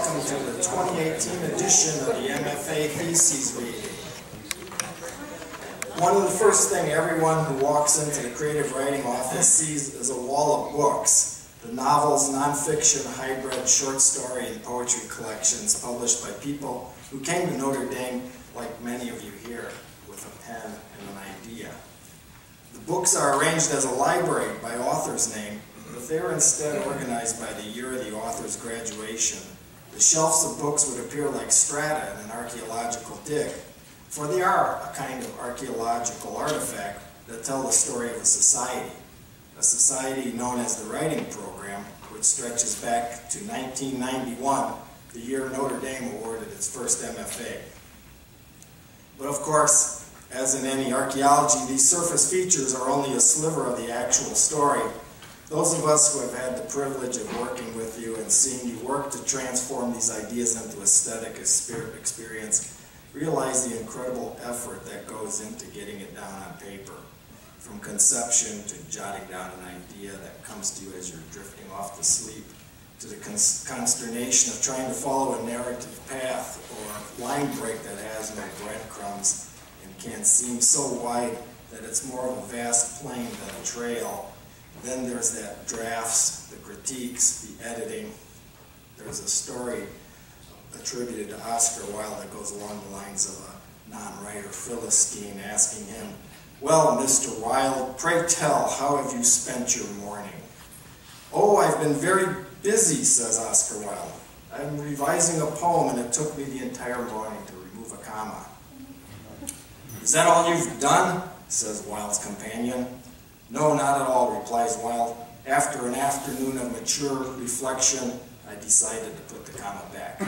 welcome to the 2018 edition of the MFA Theses Reading. One of the first things everyone who walks into the creative writing office sees is a wall of books, the novels, nonfiction, hybrid, short story, and poetry collections published by people who came to Notre Dame, like many of you here, with a pen and an idea. The books are arranged as a library by author's name, but if they were instead organized by the year of the author's graduation, the shelves of books would appear like strata in an archaeological dig, for they are a kind of archaeological artifact that tell the story of a society known as the Writing Program, which stretches back to 1991, the year Notre Dame awarded its first MFA. But of course, as in any archaeology, these surface features are only a sliver of the actual story. Those of us who have had the privilege of working with you and seeing you work to transform these ideas into aesthetic experience realize the incredible effort that goes into getting it down on paper. From conception to jotting down an idea that comes to you as you're drifting off to sleep, to the consternation of trying to follow a narrative path or line break that has no breadcrumbs and can seem so wide that it's more of a vast plain than a trail. Then there's that drafts, the critiques, the editing. There's a story attributed to Oscar Wilde that goes along the lines of a non-writer Philistine asking him, "Well, Mr. Wilde, pray tell, how have you spent your morning?" "Oh, I've been very busy," says Oscar Wilde. "I'm revising a poem and it took me the entire morning to remove a comma." "Is that all you've done?" says Wilde's companion. "No, not at all," replies Wilde. "After an afternoon of mature reflection, I decided to put the comma back."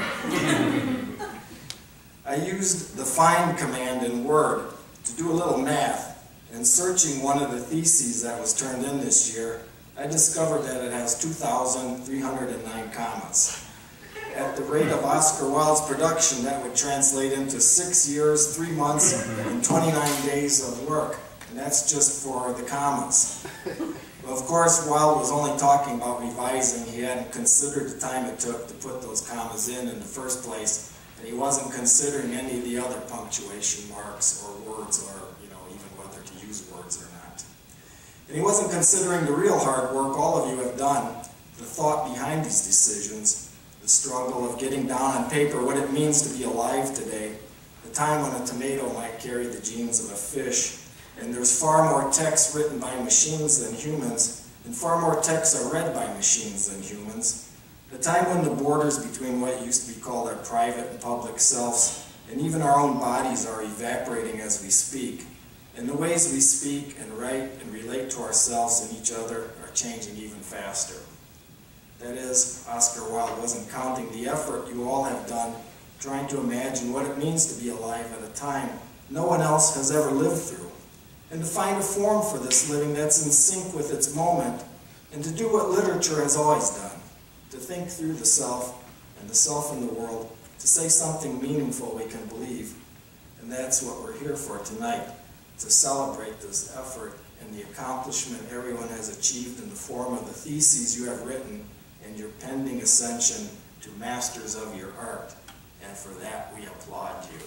I used the find command in Word to do a little math, and searching one of the theses that was turned in this year, I discovered that it has 2,309 commas. At the rate of Oscar Wilde's production, that would translate into 6 years, 3 months, and 29 days of work. And that's just for the commas. Well, of course, Wilde was only talking about revising. He hadn't considered the time it took to put those commas in the first place, and he wasn't considering any of the other punctuation marks or words or, even whether to use words or not. And he wasn't considering the real hard work all of you have done, the thought behind these decisions, the struggle of getting down on paper what it means to be alive today, the time when a tomato might carry the genes of a fish. And there's far more texts written by machines than humans, and far more texts are read by machines than humans. The time when the borders between what used to be called our private and public selves, and even our own bodies, are evaporating as we speak. And the ways we speak and write and relate to ourselves and each other are changing even faster. That is, Oscar Wilde wasn't counting the effort you all have done trying to imagine what it means to be alive at a time no one else has ever lived through, and to find a form for this living that's in sync with its moment, and to do what literature has always done, to think through the self and the self in the world, to say something meaningful we can believe. And that's what we're here for tonight, to celebrate this effort and the accomplishment everyone has achieved in the form of the theses you have written and your pending ascension to masters of your art. And for that, we applaud you.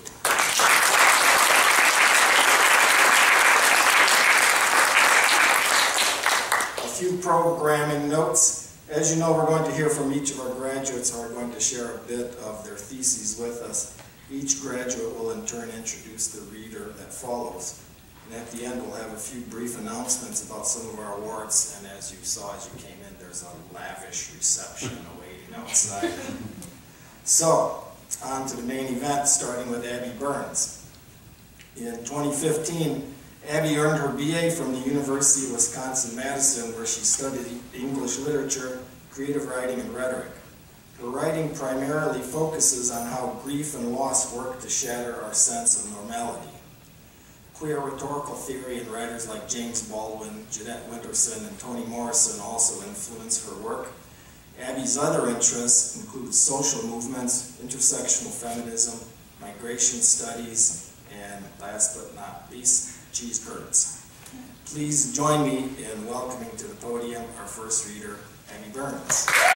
A few programming notes. As you know, we're going to hear from each of our graduates who are going to share a bit of their theses with us. Each graduate will in turn introduce the reader that follows. And at the end, we'll have a few brief announcements about some of our awards. And as you saw as you came in, there's a lavish reception awaiting outside. So, on to the main event, starting with Abby Burns. In 2015, Abby earned her BA from the University of Wisconsin-Madison, where she studied English literature, creative writing, and rhetoric. Her writing primarily focuses on how grief and loss work to shatter our sense of normality. Queer rhetorical theory and writers like James Baldwin, Jeanette Winterson, and Toni Morrison also influence her work. Abby's other interests include social movements, intersectional feminism, migration studies, and last but not least, cheese curds. Please join me in welcoming to the podium our first reader, Abby Burns.